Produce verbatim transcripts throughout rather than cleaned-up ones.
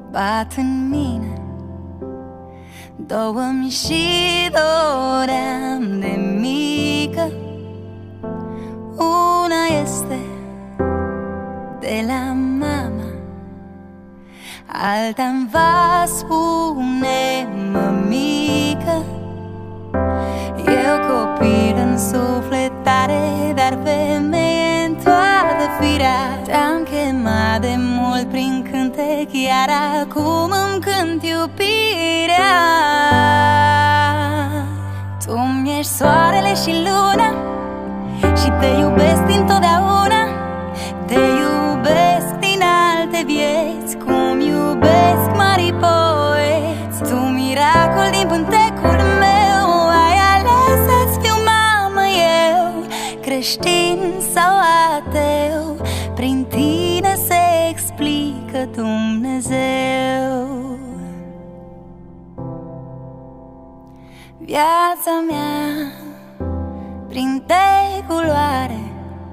bat în mine. Două-mi și doream de mică. Una este de la mama, alta-mi va spune mămică. Eu copil în sufletare, dar femeie în toată firea. Te-am chemat de mult prin cântec, iar acum îmi cânt iubirea. Tu mi-ești soarele și luna și te iubesc dintotdeauna. Te iubesc din alte vieți, cum iubesc mari poeți. Tu, miracol din pântecul meu, ai ales să-ți fiu mamă eu. Creștin sau ateu, prin tine se explică Dumnezeu. Viața mea prinde culoare,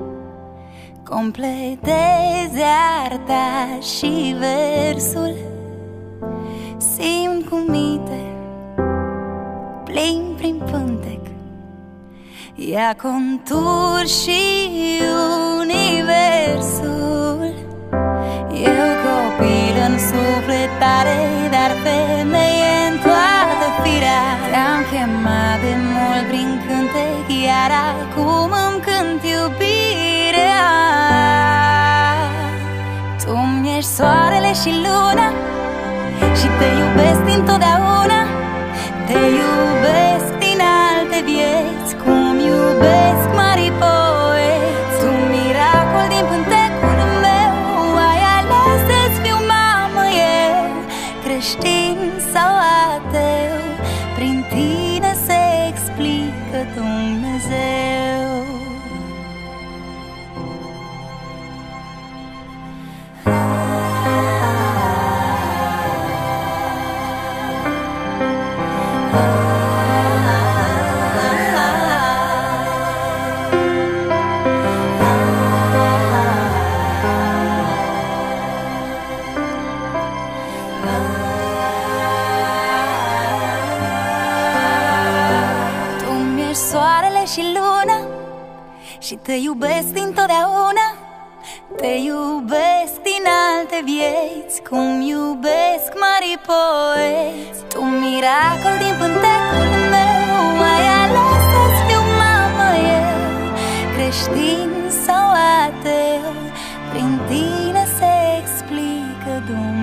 completezi arta și versul. Simt cum minte plin prin pântec, ia contur și universul. Eu copil în sufletare, dar femeie în toată firea. Te-am chemat de mult prin cântec, iar acum îmi cânt iubirea. Tu mi-ești soarele și luna și te iubesc dintotdeauna. Te iubesc din alte vieți, cum iubesc mari poeți. Tu, miracol din pântecul meu, ai ales să-ți fiu mamă eu. Creștin sau ateu, prin tine se explică Dumnezeu. Soarele și luna și te iubesc dintotdeauna. Te iubesc din alte vieți, cum iubesc mari poeți. Tu, miracol din pântecul meu, ai ales să-ți fiu mamă eu. Creștin sau ateu, prin tine se explică Dumnezeu.